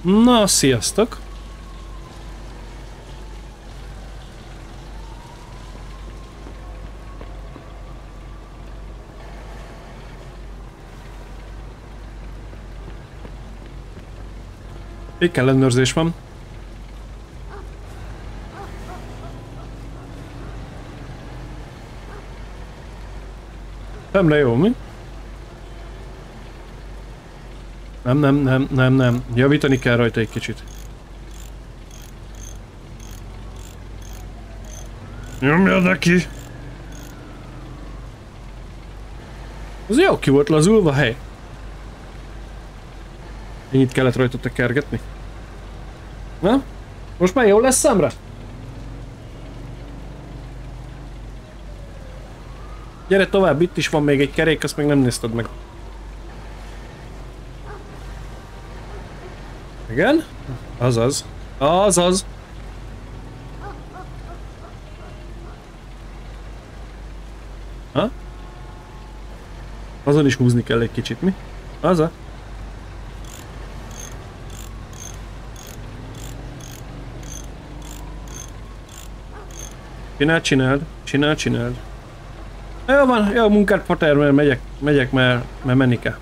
Na, sziasztok! Még ellenőrzés van. Szemre jó, mi? Nem. Javítani kell rajta egy kicsit. Nyomja neki! Ez jó ki volt lazulva, hely! Ennyit kellett rajta tekergetni. Na? Most már jó lesz szemre? Gyere tovább, itt is van még egy kerék, azt még nem nézted meg. Igen? Azaz. Azaz. Ha? Azon is húzni kell egy kicsit, mi? Aza? Csináld. Jó van, jó munkát, Pater, mert megyek, mert menni kell.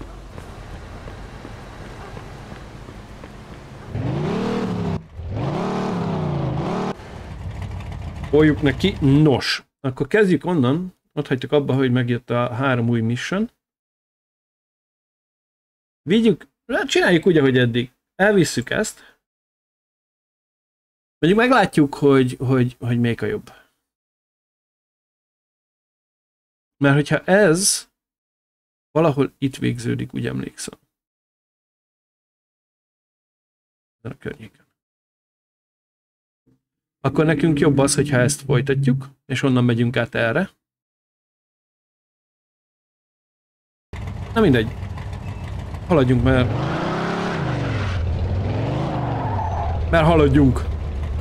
Oljuk neki. Nos, akkor kezdjük onnan. Ott hagytuk abba, hogy megjött a 3 új mission. Vigyük, csináljuk úgy, ahogy eddig. Elvisszük ezt. Mondjuk meglátjuk, hogy melyik a jobb. Mert hogyha ez valahol itt végződik, úgy emlékszem. A környéken. Akkor nekünk jobb az, hogyha ezt folytatjuk, és onnan megyünk át erre. Na mindegy. Haladjunk, mert haladjunk.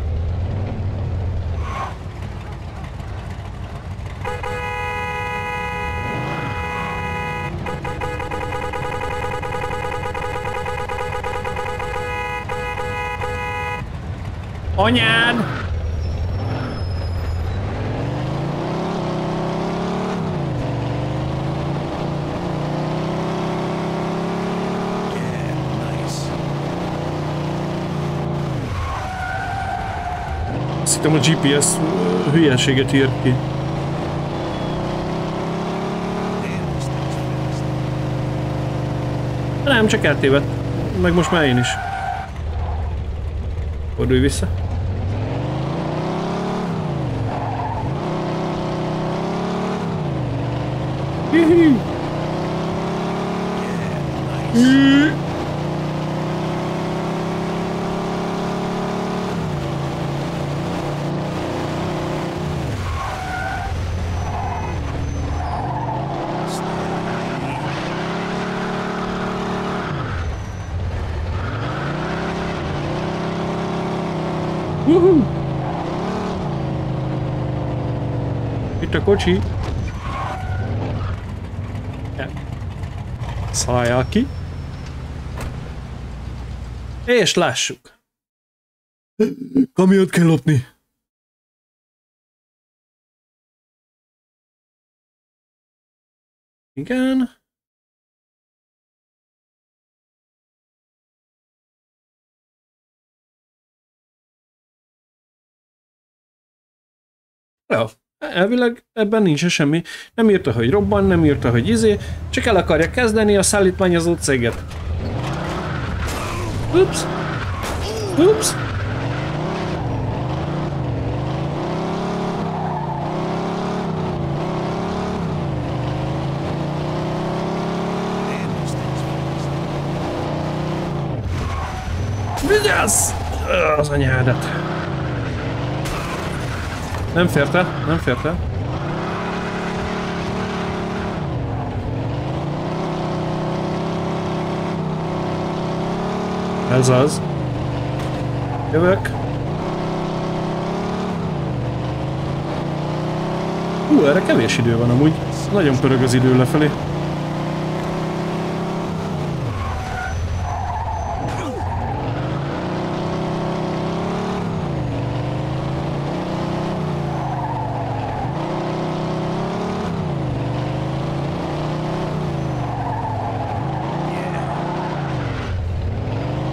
Anyád! Azt hittem, a GPS hülyeséget írt ki. Nem, csak eltévedt. Meg most már én is. Fordulj vissza. Itt a kocsi. Szálljál ki. És lássuk. Kamiont kell lopni. Igen. Jó. Elvileg ebben nincs semmi. Nem írta, hogy robban, nem írta, hogy izé, csak el akarja kezdeni a szállítmányozó céget. Ups. Ups. Vigyázz! Az anyádat. Nem férte, nem férte. Ez az. Jövök. Erre kevés idő van amúgy. Nagyon pörög az idő lefelé.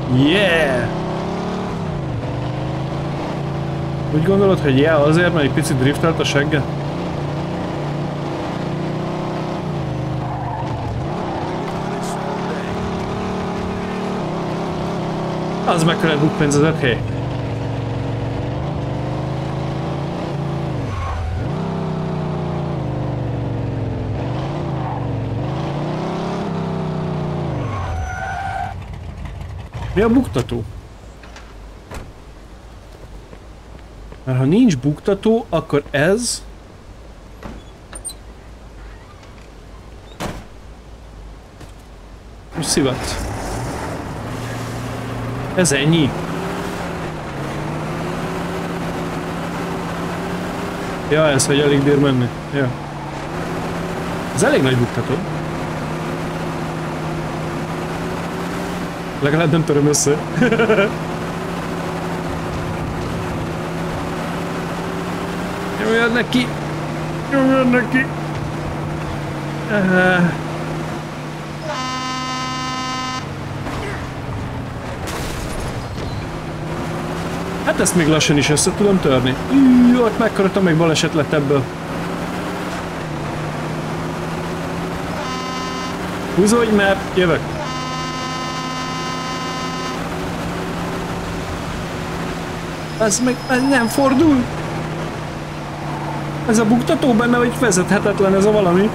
Yeah! Úgy gondolod, hogy yeah, azért, mert egy picit driftelt a segge? Az meg kellett bukpénzezett hely. Mi a buktató? Mert ha nincs buktató, akkor ez... Most szivatsz. Ez ennyi. Ja, ez, hogy alig bír menni. Ja. Ez elég nagy buktató. Legalább nem töröm össze. Nyomjad neki! Nyomjad neki! Hát ezt még lassan is össze tudom törni. Ott mekkora meg baleset lett ebből. Húzódj, mert jövök. Ez meg ez nem fordul. Ez a buktató benne, hogy vezethetetlen ez a valami.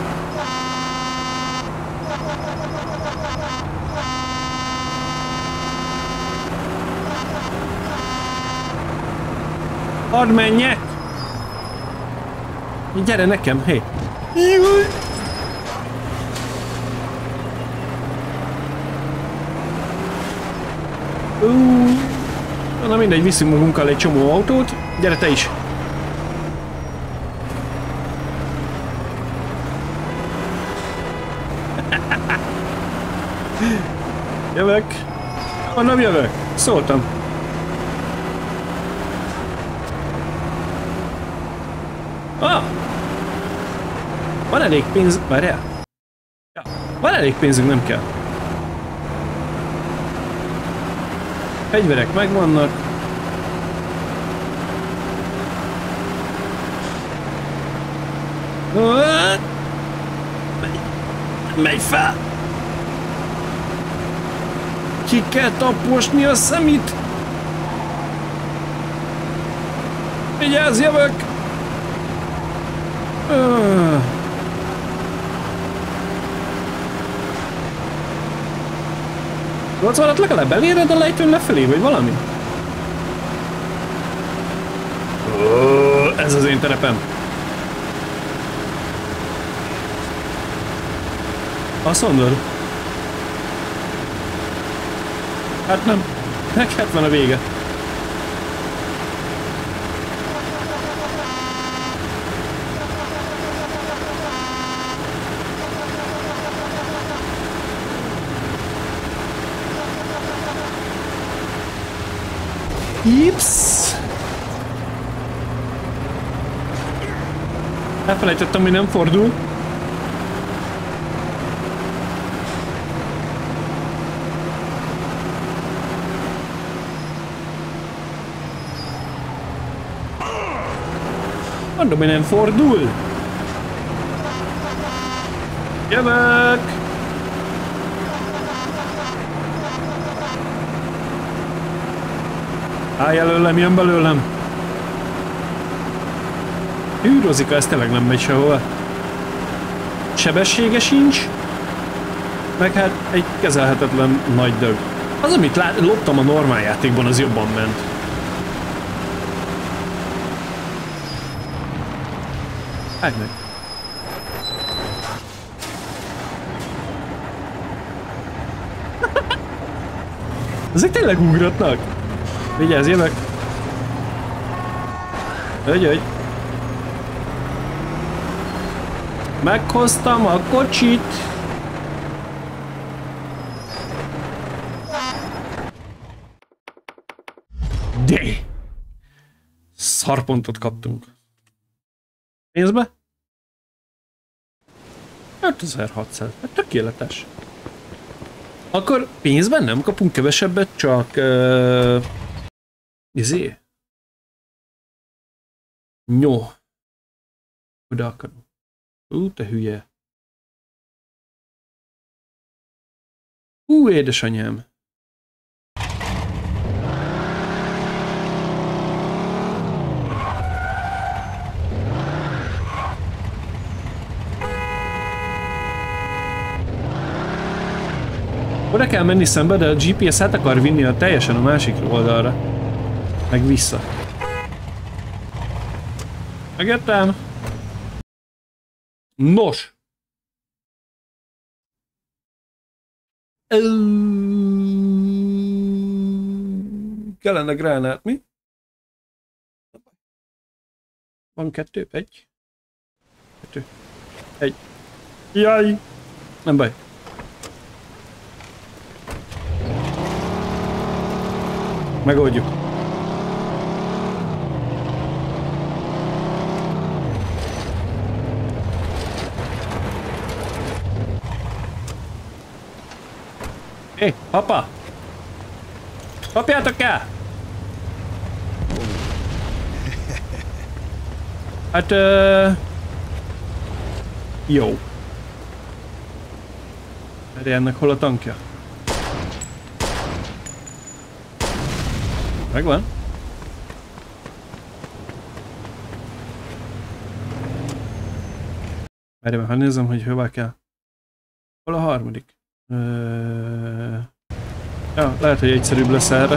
Hadd menjek! Gyere nekem, hé! Na mindegy, viszünk magunkkal egy csomó autót. Gyere te is! Jövök! Honnan jövök? Szóltam. Ah! Van elég pénz... Várjál? Ja, van elég pénzünk, nem kell. Fegyverek megvannak. Megy fel! Ki kell taposni a szemét! Vigyázz, jövök! Tudsz valamit legalább eléred a lejtőn lefelé, vagy valami? Ez az én terepem. Azt mondod? Hát nem. Neked van a vége. Ips! Elfelejtettem, hogy nem fordul. Mondom, hogy nem fordul. Jövök! Állj előlem, jön belőlem! Űrozika, ez tényleg nem megy sehova. Sebessége sincs, meg hát egy kezelhetetlen nagy dög. Az, amit loptam a normál játékban, az jobban ment. Állj meg! Ezek tényleg ugratnak? Vigyázz, jövök! Ögy! Meghoztam a kocsit! De! Szarpontot kaptunk. Pénzbe? 5600. Hát tökéletes. Akkor pénzben nem kapunk kevesebbet, csak... Izé? Nyó. Oda akarom. Te hülye. Édesanyám. Oda kell menni szembe, de a GPS át akar vinni teljesen a másik oldalra. Meg vissza. Megértem? Nos! Kellene gránát, mi? Van 2, 1. 2. 1. Jaj! Nem baj. Megoldjuk. Hé, apa! Kapjátok el! Hát, jó. Erre ennek hol a tankja? Megvan. Várj, ha nézem, hogy hová kell. Hol a harmadik? Ja, lehet, hogy egyszerűbb lesz erre.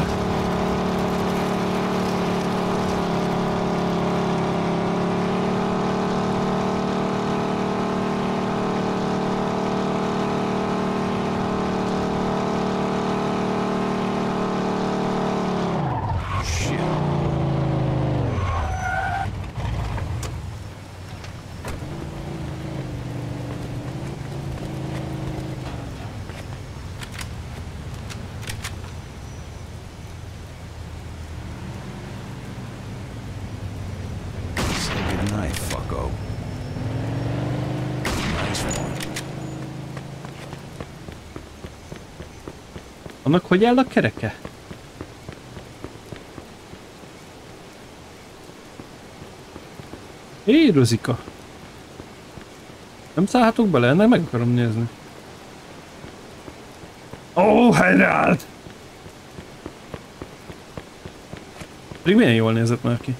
Annak hogy áll a kereke? Hé, Rozika! Nem szállhatok bele? Ennek meg akarom nézni. Ó, helyreállt! Pedig milyen jól nézett már ki.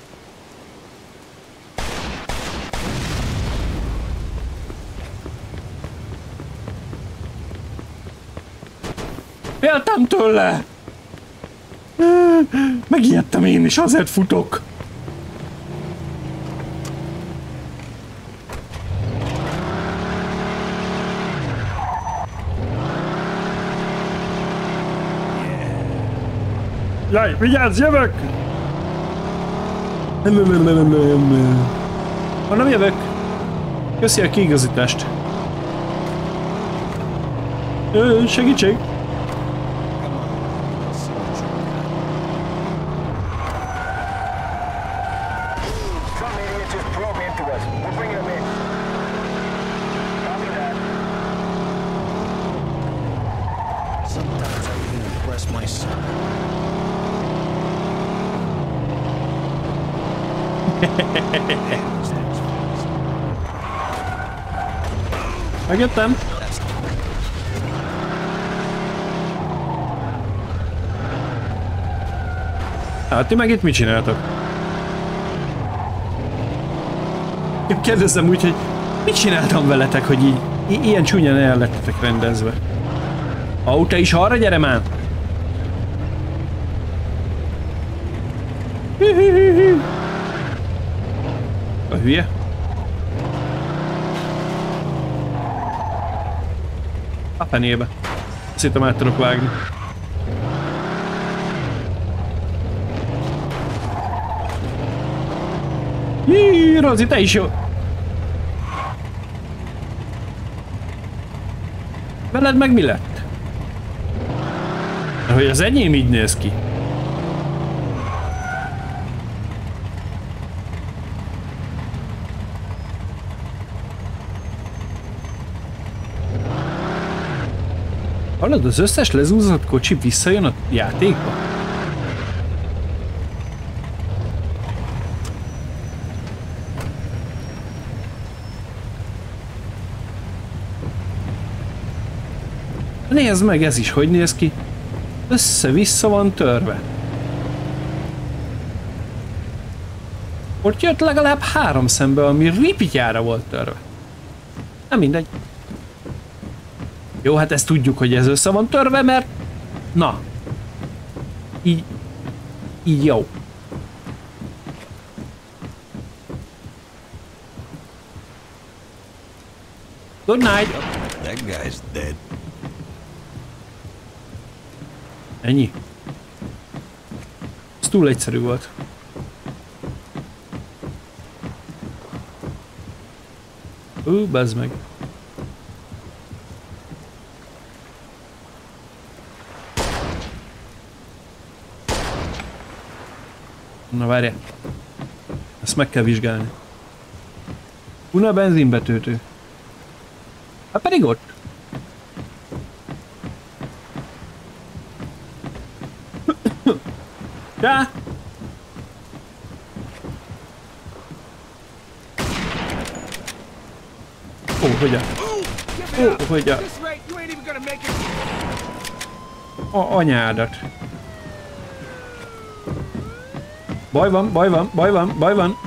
Féltem tőle! Megijedtem én is, azért futok! Jaj, vigyázz, jövök! Ha nem jövök, köszi a kiigazítást. Segítség! Megjöttem. Hát ti meg itt mit csináltok? Kérdezzem úgy, hogy mit csináltam veletek, hogy így ilyen csúnyán el lettetek rendezve? Te is arra gyere már! A hülye? A fenébe. Azt hittem át tudok vágni. Hí, Rozi, te is jó! Veled meg mi lett? Hogy az enyém így néz ki. Hallod, az összes lezúzott kocsi visszajön a játékba? Nézd meg, ez is hogy néz ki. Össze-vissza van törve. Ott jött legalább 3 szembe, ami ripityára volt törve. Nem mindegy. Jó, hát ezt tudjuk, hogy ez össze van törve, mert... Na. Így jó. Good night. That guy's dead. Ennyi. Ez túl egyszerű volt. Bazd meg. Na várjál. Ezt meg kell vizsgálni. Una benzinbetöltő. Hát pedig ott. Csá! Ó, hogyan? Ó, hogyan? Anyádat. Baj van, baj van, baj van, baj van.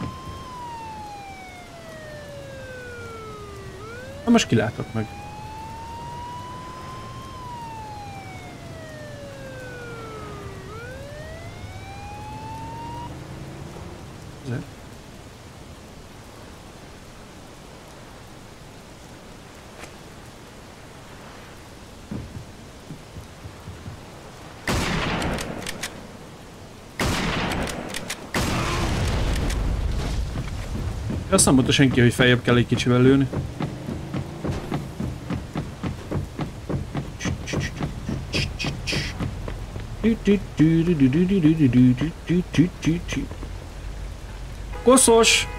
Na most kilátott meg. Azt nem mondta senki, hogy feljebb kell egy kicsivel lőni. Koszos!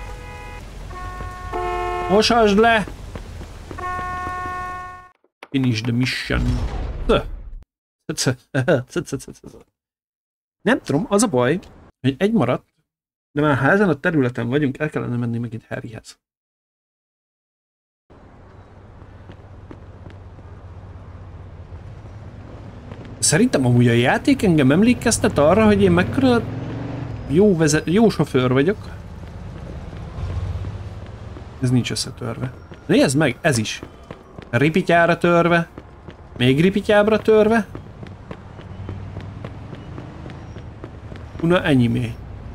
Mosasd le! Finish the mission. Nem tudom, az a baj, hogy egy maradt, de már ha ezen a területen vagyunk, el kellene menni megint Harryhez. Szerintem amúgy a játék engem emlékeztet arra, hogy én mekkora jó sofőr vagyok. Ez nincs összetörve. Nézd meg, ez is. Ripityára törve. Még ripityábra törve. Na ennyi mély.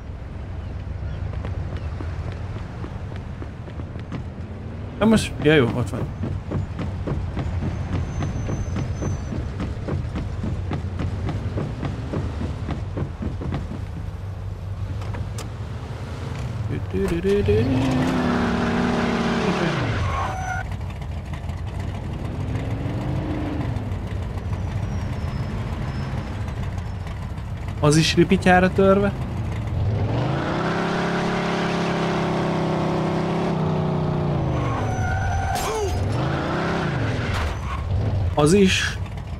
Na most, ja jó, ott van. Az is ripityára törve. Az is.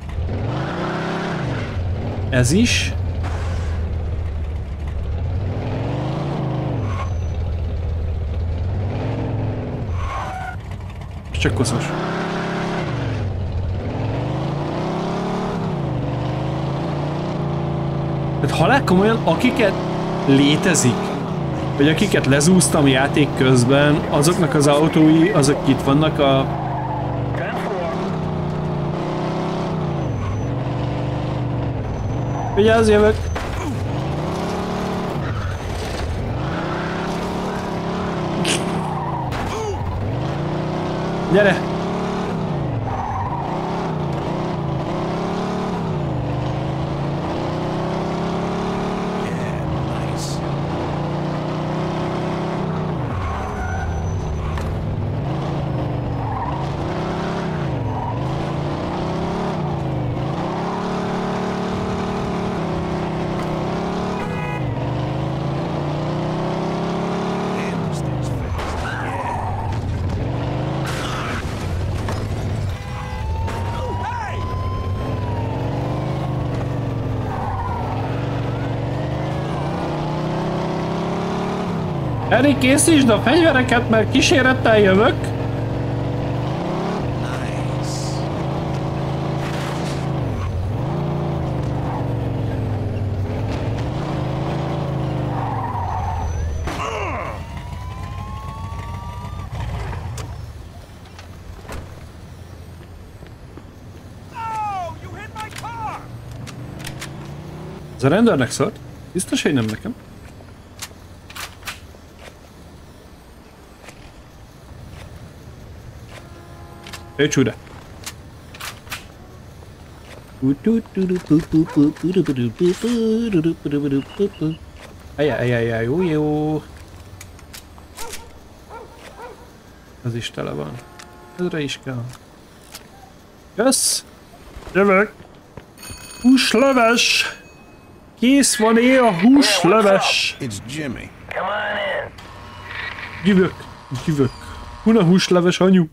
Ez is. És csak koszos. Tehát halál komolyan, akiket létezik, vagy akiket lezúztam játék közben, azoknak az autói, azok itt vannak a... Vigyázz, jövök! Gyere! Harry, készítsd a fegyvereket, mert kísérettel jövök. Ez a rendőrnek szólt? Biztos, hogy nem nekem. Ő csúda. Ajjajjajjaj, jó. Az is tele van. Ezre is kell. Kösz! Jövök! Húsleves! Kész van a húsleves! Jövök. Huna húsleves, anyu?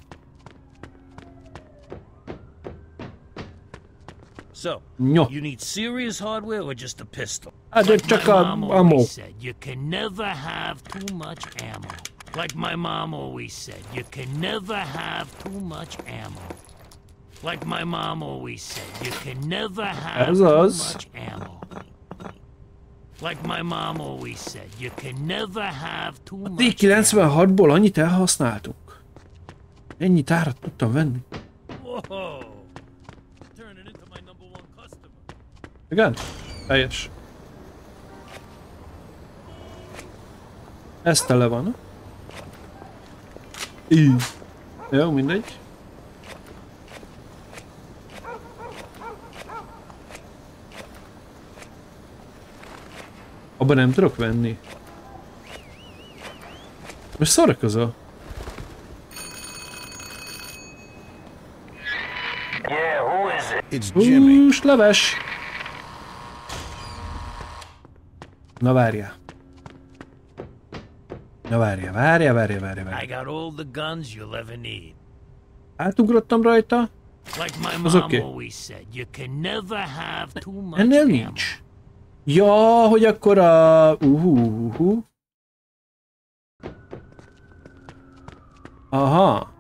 So, you need serious hardware or just a pistol? Like csak a ammo. You can never have too much ammo. Like my mom always said, you can never have too much ammo. Like my mom always said, you can never have too much ammo. Like my mom always said, you can never have too much ammo. T96-ból annyit elhasználtunk. Ennyit árat tudtam venni. Igen? Teljes. Ez tele van. Jó, mindegy. Abba nem tudok venni. Most szórakozol? Húsleves! Na várjál. Várjál. Átugrottam rajta. Az oké. Ennél nincs. Ja, hogy akkor a... Aha.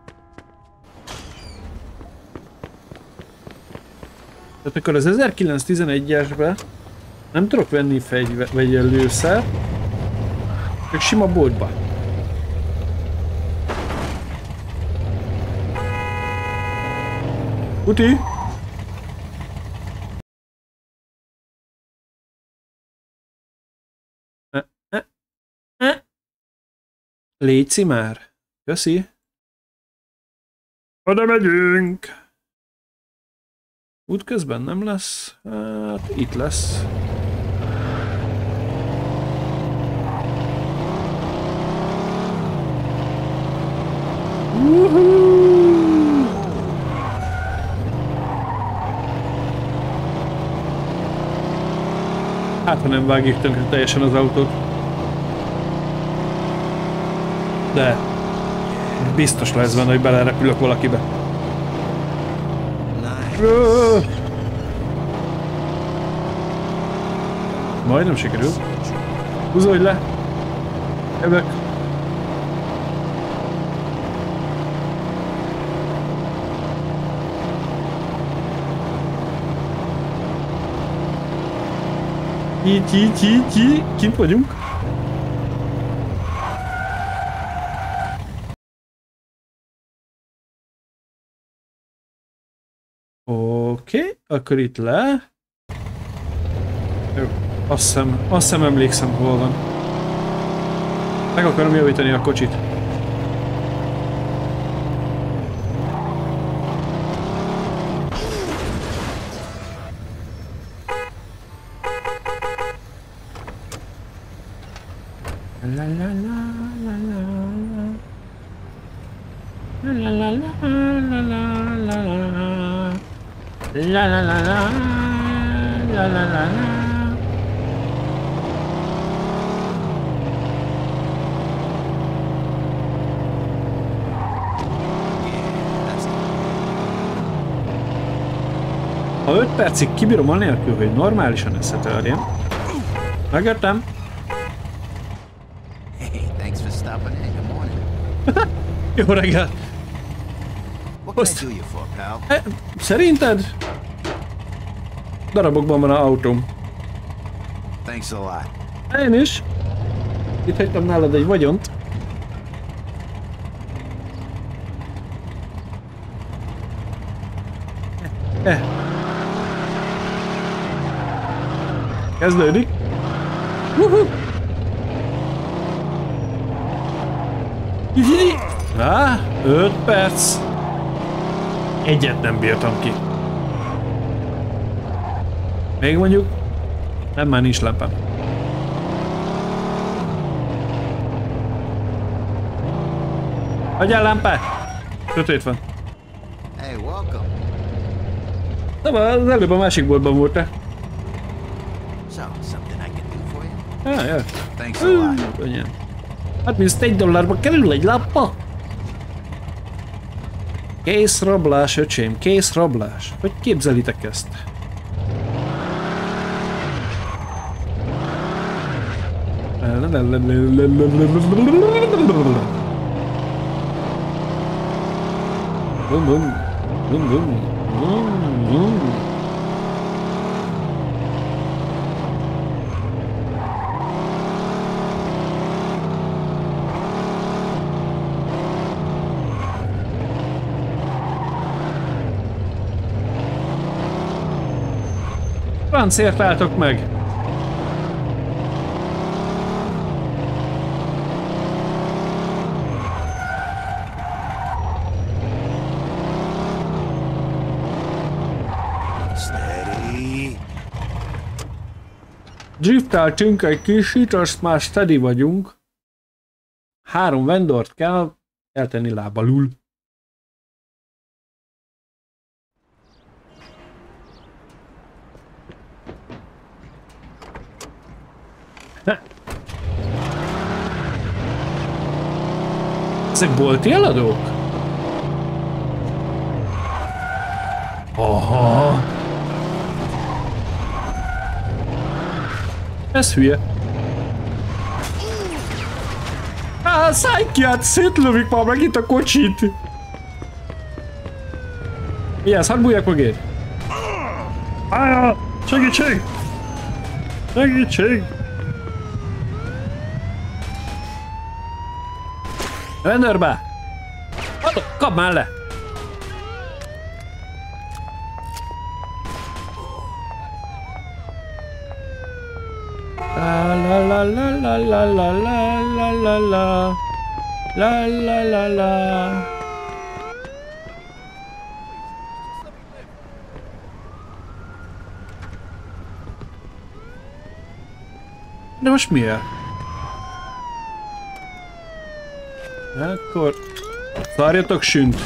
Tehát akkor az 1911-esbe nem tudok venni vagy lőszer, csak sima boltba. Uti! Léci már. Köszi. Oda megyünk. Útközben nem lesz. Hát itt lesz. Hát ha nem vágjuk tönkre teljesen az autót. De biztos lesz benne, hogy belerepülök valakibe. Majdnem sikerül. Húzódj le! Jövök! Kint vagyunk. Oké, akkor itt le. Jó, azt hiszem emlékszem, hol van. Meg akarom javítani a kocsit. La la la la la la la la la la la. Ha 5 percig kibírom anélkül, hogy normálisan összetörjem. Megértem? Jó reggel! Szerinted? Darabokban van az autóm. Thanks a lot. Én is. Itt hagytam nálad egy vagyont. Kezdődik. Á, 5 perc. Egyet nem bírtam ki. Még mondjuk, nem, már nincs lámpám. Hagyjál lámpát! Sötét van. Hey, welcome. Nem, az előbb a másik boltban volt-e. So, something I can do for you? Ja. Thanks a lot. Könnyen. Hát minst $1 kerül egy lámpa. Készrablás, öcsém, készrablás. Hogy képzelitek ezt? Bum bum. Bum bum. Bum bum. Francért álltok meg! Drifteltünk egy kicsit, azt már steady vagyunk. 3 vendort kell eltenni lábalul. Ezek bolti eladók? Aha. Ez hülye. Szállj ki át, szétlövik már megint a kocsit. Vigyázz, hadd bújjak mögéd. Segítség! Segítség! Rendőrbe! Kapd már le! La la la la la la la la la la la la la la. De most miért? Akkor szárjatok sünt.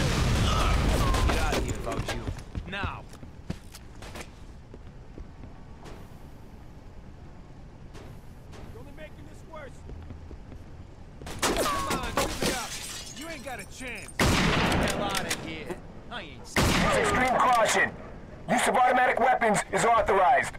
Extreme caution. Use of automatic weapons is authorized.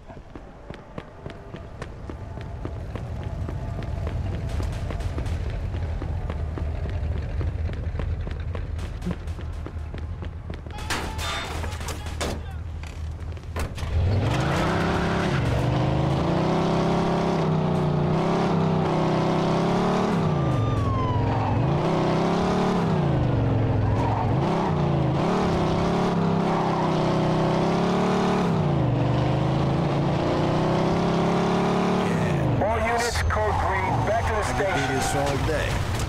All day.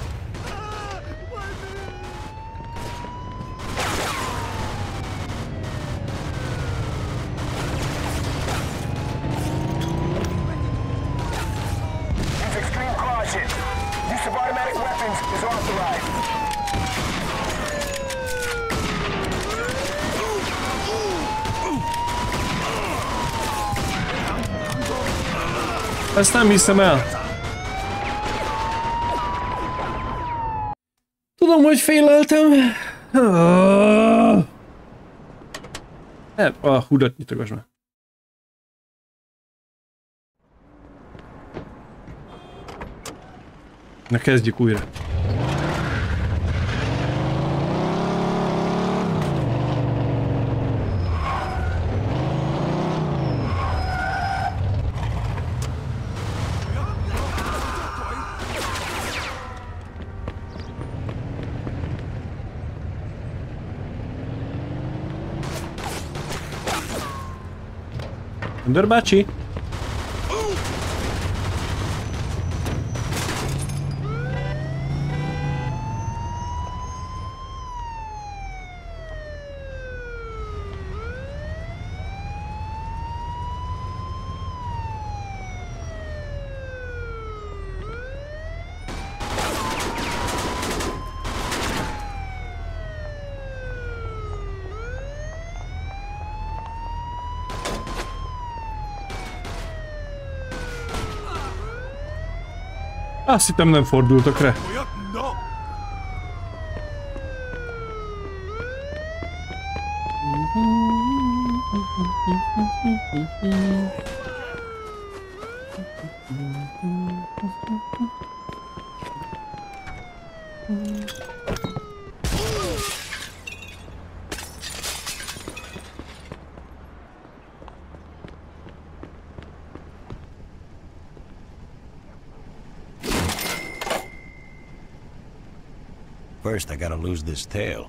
Use extreme caution. Use of automatic weapons is authorized. Ezt nem hiszem el. Tudom, hogy féleltem. A hudat nyitogass már. Na kezdjük újra. Göndör bácsi! Azt hittem, nem fordultak rá. First, I gotta lose this tail.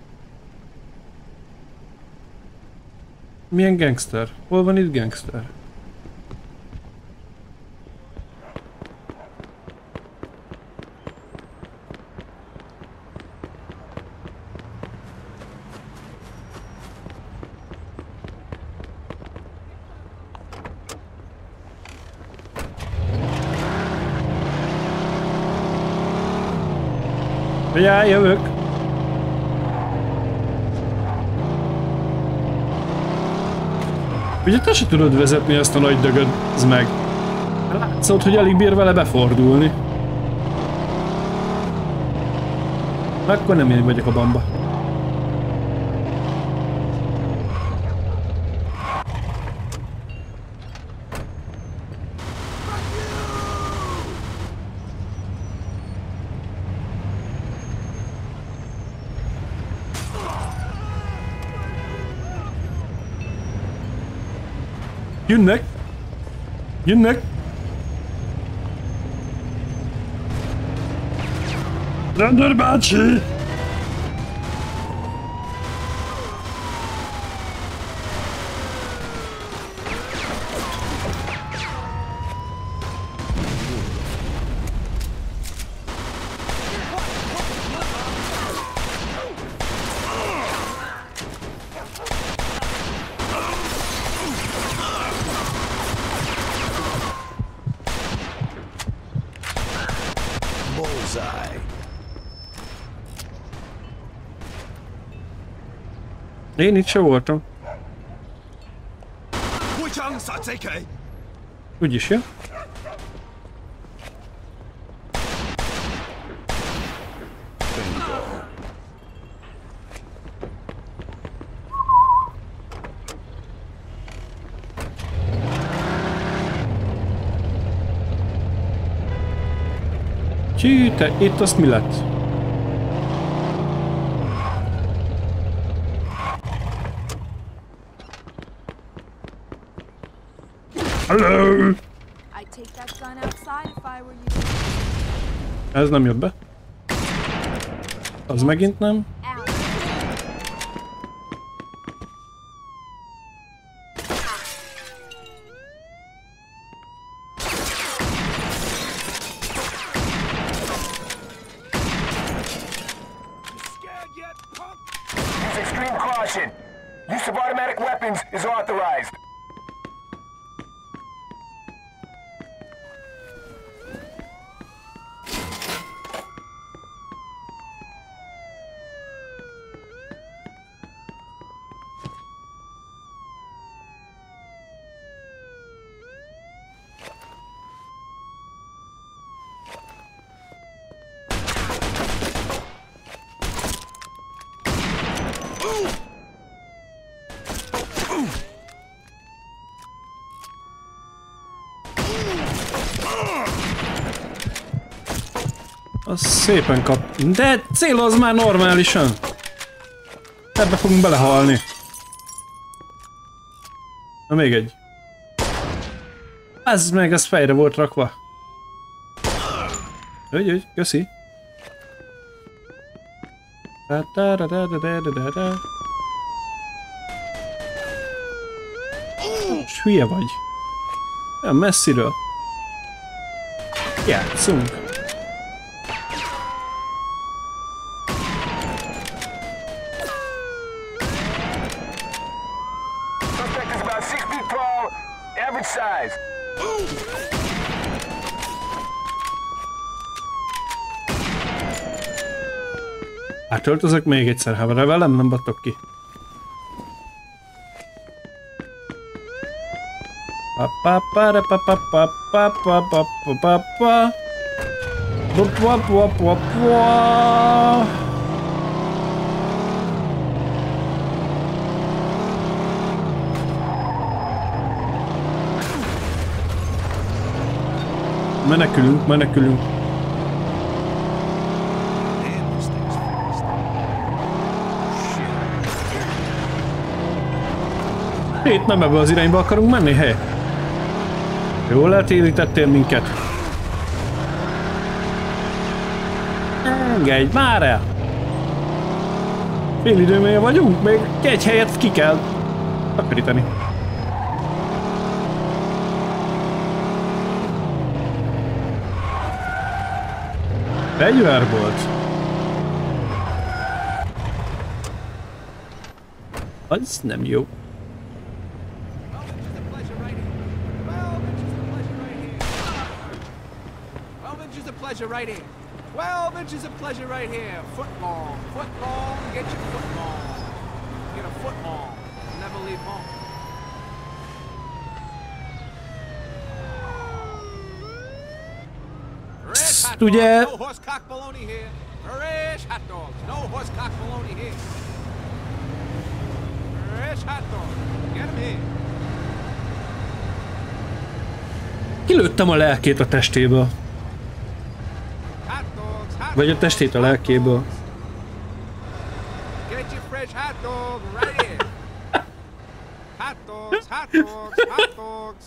Milyen gangster? Hol van itt gangster? Ja, jövök. Ugye te se tudod vezetni ezt a nagy dögöd, ez meg. Látszott, hogy alig bír vele befordulni. Akkor nem én vagyok a bamba. Jönnek! Jönnek! Rendőr bácsi! Én itt se voltam. Úgyis, ja? Csí, te itt azt mi lett? Hello! Ez nem jött be. Az megint nem. Use extreme caution. Use of automatic weapons is authorized. Az szépen kap. De célozz már normálisan! Ebbe fogunk belehalni. Na még egy. Ez meg, az fejre volt rakva. Ügy, köszi. És hülye vagy. Olyan messziről. Játszunk. Suspect is about 6 feet tall, average size. Átöltözök még egyszer, ha velem nem batok ki. Menekülünk, menekülünk. Itt nem ebbe az irányba akarunk menni, hely? Jól eltérítettél minket. Engedj már el! Fél időnél vagyunk, még egy helyet ki kell takarítani. Fegyver volt. Az nem jó. Right here. 12 inches of pleasure right here. Foot long, get your foot long. Get a foot long. Never leave home. Fresh hot dogs, no horsecock baloney here. Fresh hot dogs, no horsecock baloney here. Fresh hot dogs, get them here. Kilőttem a lelkét a testéből. Vagy a testét a lelkéből. Get your fresh hot dog right here. Hot dogs, hot dogs, hot dogs.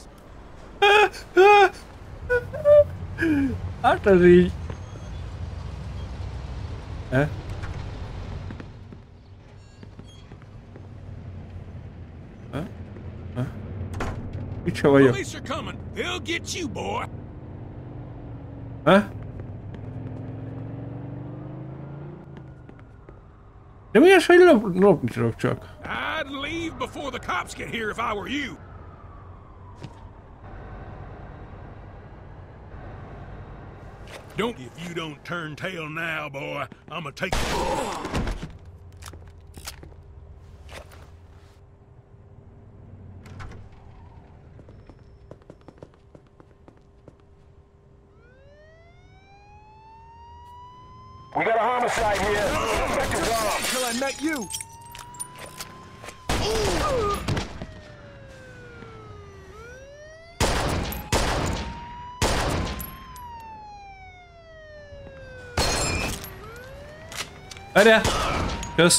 Hát ez így. Itt se vagyok. De mi az, hogy lopni tudok csak? I'd leave before the cops get here if I were you. If you don't turn tail now, boy, I'ma take you. We got a homicide here. Suspect is armed. Till I met you. Várjál! Kösz!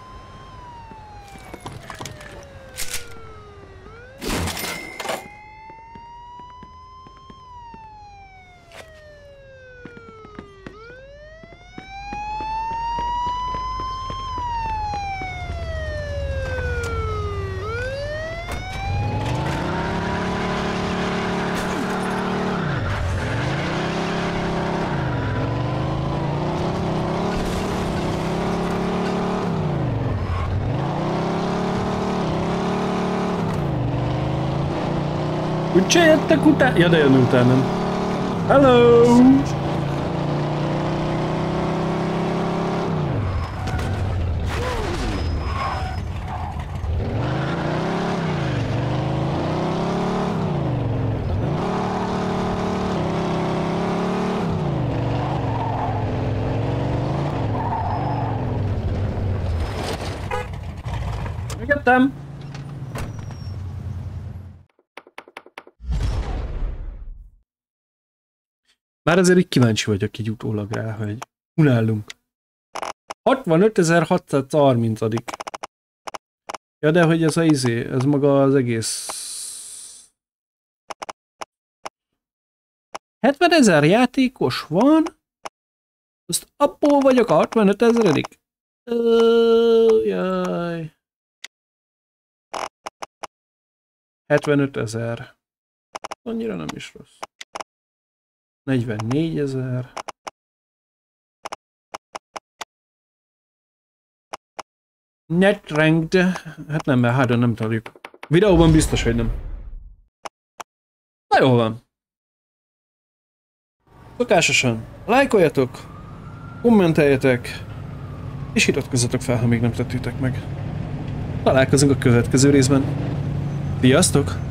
Úgyse jöttek után? Ja, de jön utánam. Hello! Megettem! Már azért így kíváncsi vagyok így utólag rá, hogy unálunk. 65.630. Ja, de hogy ez a ez maga az egész... 70.000 játékos van? Azt abból vagyok a 65.000. Jaj. 75 000. Annyira nem is rossz. 44 000. Net ranked. Hát nem, mert hardon nem találjuk. Videóban biztos, hogy nem. Na jól van. Szokásosan lájkoljatok, kommenteljetek, és iratkozzatok fel, ha még nem tettétek meg. Találkozunk a következő részben. Sziasztok!